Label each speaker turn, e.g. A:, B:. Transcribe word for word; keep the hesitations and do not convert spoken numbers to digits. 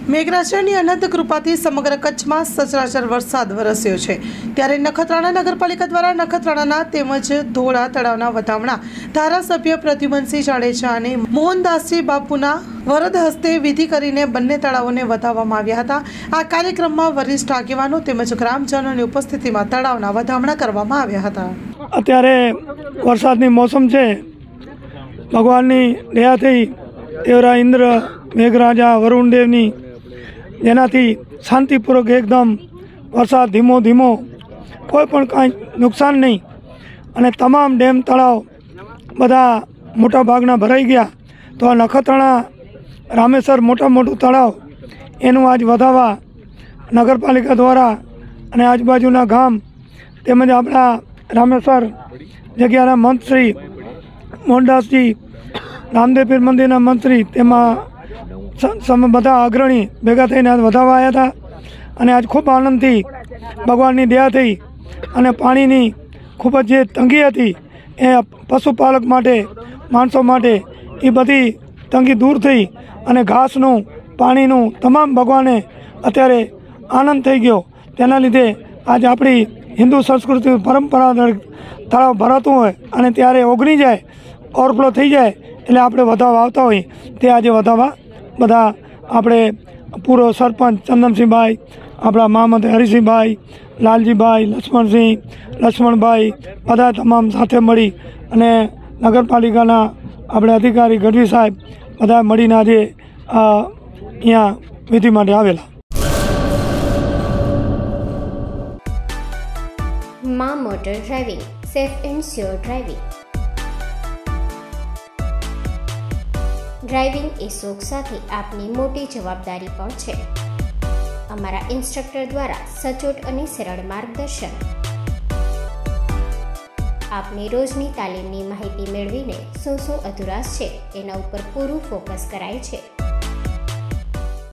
A: મેઘરાજાની અનંત કૃપાથી સમગ્ર કચ્છમાં સચરાચર વરસાદ વરસ્યો છે ત્યારે નખત્રાણા નગરપાલિકા દ્વારા નખત્રાણાના તેમજ ધોળા તળાવના વધામણા ધારાસભ્ય પ્રદ્યુમનસિંહ જાડેજા અને મોહનદાસજી બાપુના વરદ હસ્તે વિધિ કરીને બંને તળાવોને વધાવવામાં આવ્યા હતા। આ કાર્યક્રમમાં વરિષ્ઠ આગેવાનો તેમજ ગ્રામજનોની ઉપસ્થિતિમાં તળાવના વધામણા કરવામાં આવ્યા હતા।
B: અત્યારે વરસાદની મોસમ છે, ભગવાનની દયાથી દેવરા ઇન્દ્ર મેઘરાજા વરુણદેવની જેનાથી શાંતિપૂર્વક એકદમ વરસાદ ધીમો ધીમો કોઈ પણ કાંઈ નુકસાન નહીં અને તમામ ડેમ તળાવ બધા મોટા ભાગના ભરાઈ ગયા। તો આ નખત્રાણા રામેશ્વર મોટા મોટું તળાવ એનું આજ વધાવા નગરપાલિકા દ્વારા અને આજુબાજુના ગામ તેમજ આપણા રામેશ્વર જગ્યાના મંત્રી મોહનદાસજી રામદેવ પીર મંદિરના મંત્રી તેમાં બધા અગ્રણી ભેગા થઈને આજ વધાવવા આવ્યા હતા અને આજ ખૂબ આનંદથી ભગવાનની દયાથી અને પાણીની ખૂબ જ જે તંગી હતી એ પશુપાલક માટે માણસો માટે એ બધી તંગી દૂર થઈ અને ઘાસનું પાણીનું તમામ ભગવાને અત્યારે આનંદ થઈ ગયો। તેના લીધે આજ આપણી હિન્દુ સંસ્કૃતિ પરંપરા તળાવ ભરાતું હોય અને ત્યારે ઓગળી જાય ઓવરફ્લો થઈ જાય એટલે આપણે વધાવવા આવતા હોઈએ તે આજે વધાવવા બધા આપણે પૂરો સરપંચ ચંદનસિંહભાઈ, આપણા મહામંત્રી હરિસિંહભાઈ, લાલજીભાઈ, લક્ષ્મણસિંહ, લક્ષ્મણભાઈ બધા તમામ સાથે મળી અને નગરપાલિકાના આપણે અધિકારી ગઢવી સાહેબ બધા મળીને આજે અહીંયા વિધિ માટે આવેલા।
C: માં motor driving, safe and sure driving. Driving એ શોખ સાથે આપની મોટી જવાબદારી પણ છે। અમારા ઇન્સ્ટ્રક્ટર દ્વારા સચોટ અને સરળ માર્ગદર્શન, આપની રોજની તાલીમની માહિતી મેળવીને શું શું અધુરાશ છે એના ઉપર પૂરું ફોકસ કરાય છે।